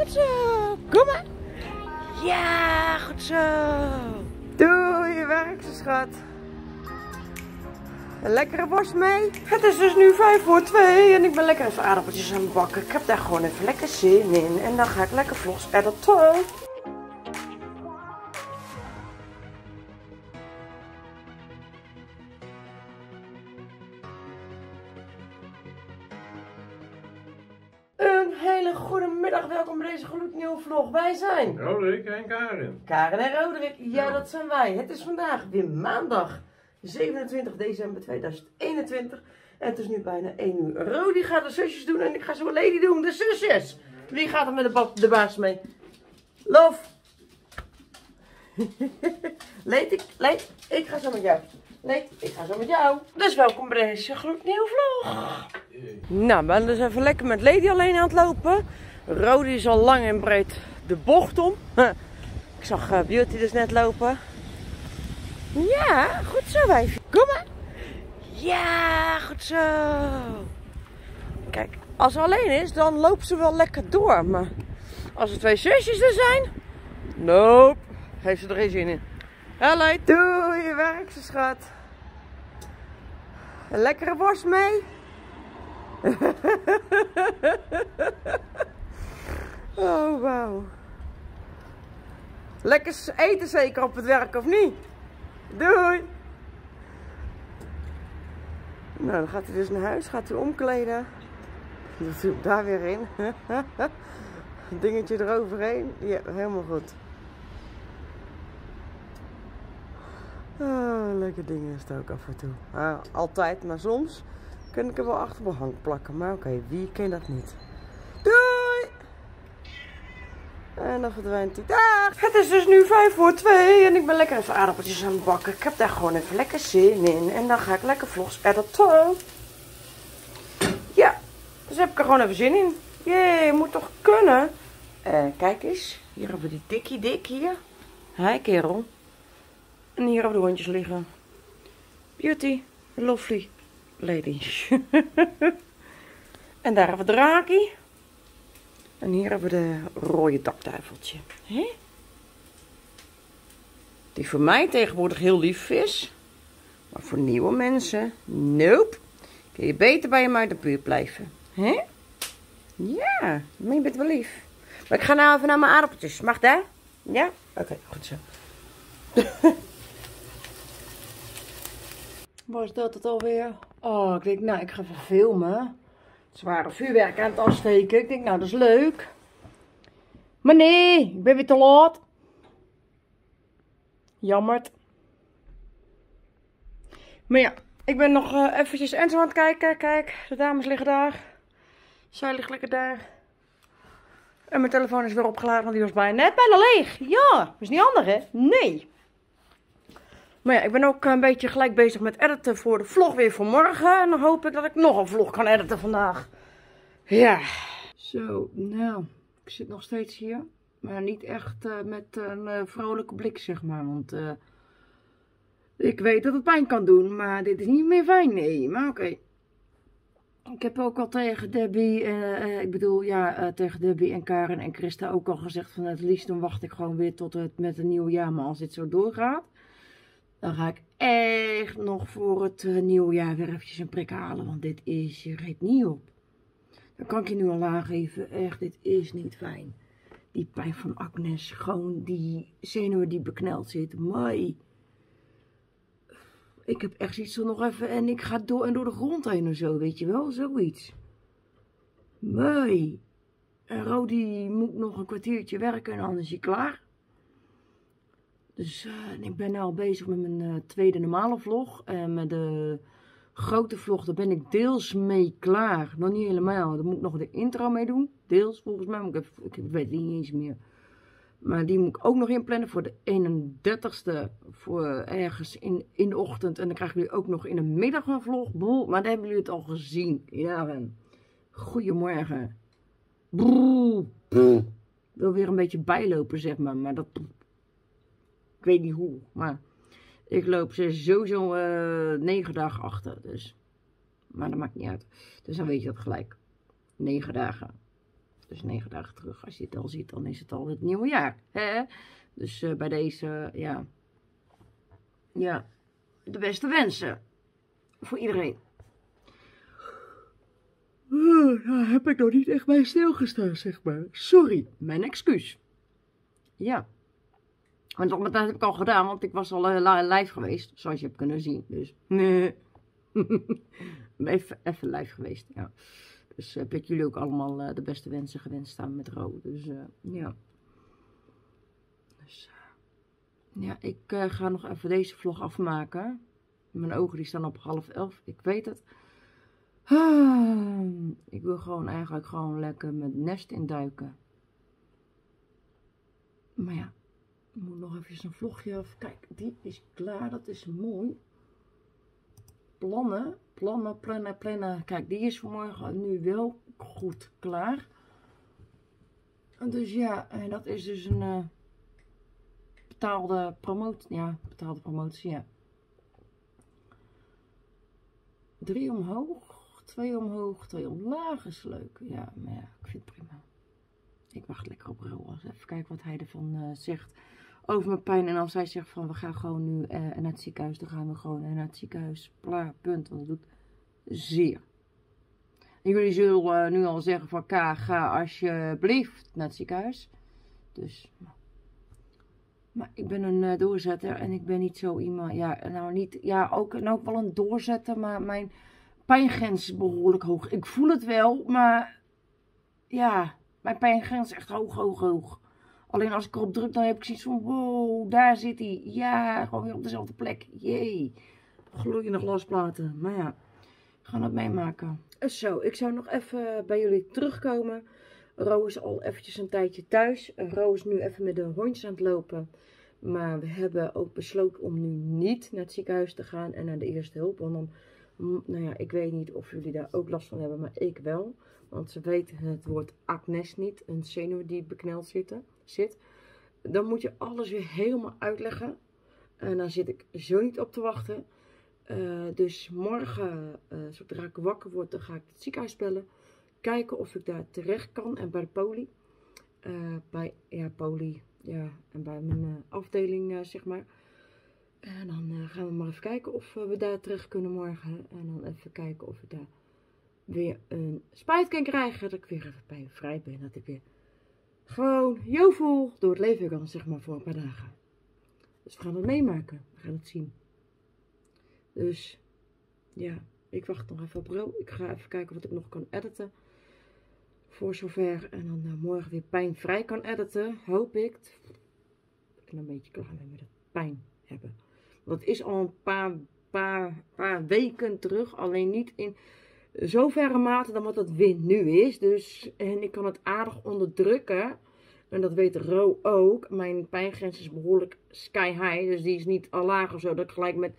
Goed zo. Kom maar. Ja, goed zo. Doe je werk, schat. Een lekkere worst mee. Het is dus nu 2:05 en ik ben lekker even aardappeltjes aan het bakken. Ik heb daar gewoon even lekker zin in. En dan ga ik lekker vlogs editen. Een hele goede middag, welkom bij deze gloednieuwe vlog. Wij zijn Roderick en Karin. Karin en Roderick, ja dat zijn wij. Het is vandaag weer maandag 27 december 2021 en het is nu bijna 1 uur. Rodi gaat de zusjes doen en ik ga zo een lady doen, de zusjes. Wie gaat er met de baas mee? Love. Leed, ik ga zo met jou. Nee, ik ga zo met jou. Dus welkom bij deze gloednieuwe vlog. Nou, we zijn dus even lekker met Lady alleen aan het lopen. Rodi is al lang en breed de bocht om. Ik zag Beauty dus net lopen. Ja, goed zo wijfje. Kom maar. Ja, goed zo. Kijk, als ze alleen is, dan loopt ze wel lekker door. Maar als er 2 zusjes er zijn, nope, heeft ze er geen zin in. Hallo, doe je werk, ze schat. Een lekkere worst mee. Oh, wauw. Lekker eten zeker op het werk, of niet? Doei. Nou, dan gaat hij dus naar huis, gaat hij omkleden. Dan doet hij hem daar weer in. Een dingetje eroverheen. Ja, helemaal goed. Oh, leuke dingen is het ook af en toe. Altijd, maar soms kan ik er wel achter mijn hang plakken. Maar oké, wie kent dat niet? Doei! En dan verdwijnt hij. Dag! Het is dus nu 2:05 en ik ben lekker even aardappeltjes aan het bakken. Ik heb daar gewoon even lekker zin in. En dan ga ik lekker vlogs editen. Ja, dus heb ik er gewoon even zin in. Jee, moet toch kunnen? Kijk eens, hier hebben we die tikkie dik hier. Hi kerel. En hier hebben we de hondjes liggen. Beauty, lovely lady. En daar hebben we Draki. En hier hebben we de rode dakduiveltje. Hè? Die voor mij tegenwoordig heel lief is. Maar voor nieuwe mensen, nope. Kun je beter bij hem uit de buurt blijven. Hè? Ja, maar je bent wel lief. Maar ik ga nou even naar mijn aardappeltjes. Mag dat? Ja? Oké, goed zo. Was dat het alweer? Oh, ik denk, nou, ik ga even filmen. Zware vuurwerk aan het afsteken. Ik denk, nou, dat is leuk. Maar nee, ik ben weer te laat. Jammer. Maar ja, ik ben nog eventjes Enzo aan het kijken. Kijk, de dames liggen daar. Zij ligt lekker daar. En mijn telefoon is weer opgeladen, want die was bijna leeg. Ja, dat is niet handig, hè? Nee. Maar ja, ik ben ook een beetje gelijk bezig met editen voor de vlog weer voor morgen. En dan hoop ik dat ik nog een vlog kan editen vandaag. Ja. Zo, nou, ik zit nog steeds hier. Maar niet echt met een vrolijke blik, zeg maar. Want ik weet dat het pijn kan doen, maar dit is niet meer fijn, nee. Maar oké. Ik heb ook al tegen Debbie, tegen Debbie en Karin en Christa ook al gezegd van het liefst dan wacht ik gewoon weer tot het met een nieuw jaar. Maar als dit zo doorgaat, dan ga ik echt nog voor het nieuwjaar weer eventjes een prik halen. Want dit is, je redt niet op. Dan kan ik je nu al aangeven. Echt, dit is niet fijn. Die pijn van Agnes. Gewoon die zenuwen die bekneld zit. Mai. Ik heb echt zoiets van nog even. En ik ga door en door de grond heen of zo. Weet je wel? Zoiets. Mai. En Rodi moet nog een kwartiertje werken en dan is hij klaar. Dus ik ben nu al bezig met mijn tweede normale vlog. En met de grote vlog, daar ben ik deels mee klaar. Nog niet helemaal. Daar moet ik nog de intro mee doen. Deels volgens mij. Ik weet het niet eens meer. Maar die moet ik ook nog inplannen voor de 31ste. Voor ergens in de ochtend. En dan krijgen jullie ook nog in de middag een vlog. Maar dan hebben jullie het al gezien. Ja, goedemorgen. Ik wil weer een beetje bijlopen, zeg maar. Maar dat... Ik weet niet hoe, maar ik loop ze sowieso 9 dagen achter, dus. Maar dat maakt niet uit. Dus dan weet je dat gelijk. 9 dagen. Dus 9 dagen terug. Als je het al ziet, dan is het al het nieuwe jaar. Hè? Dus bij deze, ja, de beste wensen. Voor iedereen. Daar heb ik nog niet echt bij stilgestaan, zeg maar. Sorry, mijn excuus. Ja. Want dat heb ik al gedaan, want ik was al live geweest, zoals je hebt kunnen zien. Dus, nee. even live geweest, ja. Dus heb ik jullie ook allemaal de beste wensen gewenst samen met Ro. Dus, ja. Dus, ja, ik ga nog even deze vlog afmaken. Mijn ogen die staan op 10:30, ik weet het. Ik wil gewoon eigenlijk gewoon lekker met nest induiken. Maar ja, ik moet nog even een vlogje af. Kijk, die is klaar, dat is mooi. Plannen. Kijk, die is vanmorgen nu wel goed klaar. Dus ja, en dat is dus een betaalde promotie. Ja, betaalde promotie, ja. 3 omhoog, 2 omhoog, 2 omlaag is leuk. Ja, maar ja, ik vind het prima. Ik wacht lekker op Roas. Even kijken wat hij ervan zegt over mijn pijn. En als hij zegt van we gaan gewoon nu naar het ziekenhuis, dan gaan we gewoon naar het ziekenhuis. Klaar, punt. Want dat doet zeer. En jullie zullen nu al zeggen van ga alsjeblieft naar het ziekenhuis. Dus, maar ik ben een doorzetter en ik ben niet zo iemand, ja, nou niet, ja, ook wel een doorzetter, maar mijn pijngrens is behoorlijk hoog. Ik voel het wel, maar ja, mijn pijngrens is echt hoog. Alleen als ik erop druk, dan heb ik zoiets van, wow, daar zit hij. Ja, gewoon weer op dezelfde plek. Jee, gloeiende glasplaten. Maar ja, we gaan het meemaken. Zo, ik zou nog even bij jullie terugkomen. Ro is al eventjes een tijdje thuis. Ro is nu even met de hondjes aan het lopen. Maar we hebben ook besloten om nu niet naar het ziekenhuis te gaan en naar de eerste hulp. Want dan, nou ja, ik weet niet of jullie daar ook last van hebben, maar ik wel. Want ze weten het woord acnes niet, een zenuw die bekneld zit. Dan moet je alles weer helemaal uitleggen. En daar zit ik zo niet op te wachten. Dus morgen, zodra ik wakker word, dan ga ik het ziekenhuis bellen. Kijken of ik daar terecht kan. En bij de poli. Poli. Ja, en bij mijn afdeling, zeg maar. En dan gaan we maar even kijken of we daar terecht kunnen morgen. En dan even kijken of ik daar weer een spuit kan krijgen. Dat ik weer even pijnvrij ben. Dat ik weer gewoon jovel door het leven kan, zeg maar, voor een paar dagen. Dus we gaan het meemaken. We gaan het zien. Dus, ja, ik wacht nog even op Ro. Ik ga even kijken wat ik nog kan editen. Voor zover. En dan morgen weer pijnvrij kan editen. Hoop ik. Ik ben een beetje klaar met het pijn hebben. Want het is al een paar weken terug. Alleen niet in zoverre mate dan wat het weer nu is. Dus, en ik kan het aardig onderdrukken. En dat weet Ro ook. Mijn pijngrens is behoorlijk sky high. Dus die is niet al laag of zo. Dat ik gelijk met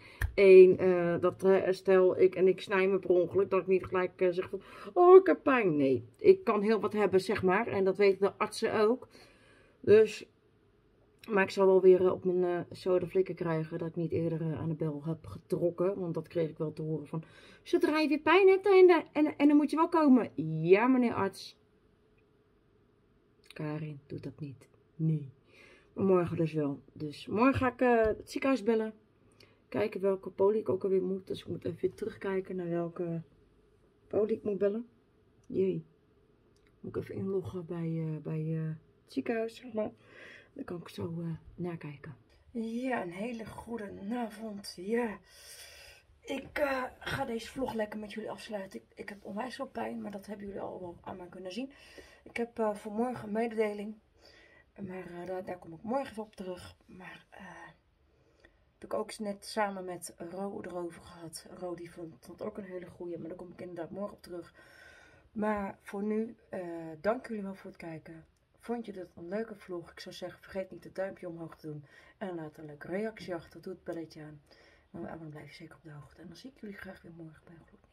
stel ik snij me per ongeluk. Dat ik niet gelijk zeg van, oh ik heb pijn. Nee, ik kan heel wat hebben, zeg maar. En dat weten de artsen ook. Dus, maar ik zal wel weer op mijn soda flikken krijgen. Dat ik niet eerder aan de bel heb getrokken. Want dat kreeg ik wel te horen van, zodra je weer pijn hebt en dan moet je wel komen. Ja meneer arts. Karin doet dat niet. Nee. Maar morgen dus wel. Dus morgen ga ik het ziekenhuis bellen. Kijken welke poli ik ook alweer moet. Dus ik moet even weer terugkijken naar welke poli ik moet bellen. Jee. Moet ik even inloggen bij het ziekenhuis, zeg maar. Dan kan ik zo nakijken. Ja, een hele goede avond. Ja. Ik ga deze vlog lekker met jullie afsluiten. Ik heb onwijs veel pijn, maar dat hebben jullie al wel aan mij kunnen zien. Ik heb voor morgen een mededeling. Maar daar kom ik morgen even op terug. Maar heb ik ook net samen met Ro erover gehad. Ro die vond ook een hele goeie, maar daar kom ik inderdaad morgen op terug. Maar voor nu, dank jullie wel voor het kijken. Vond je dit een leuke vlog? Ik zou zeggen, vergeet niet het duimpje omhoog te doen. En laat een leuke reactie achter. Doe het belletje aan. En dan blijf je zeker op de hoogte. En dan zie ik jullie graag weer morgen bij een gloed.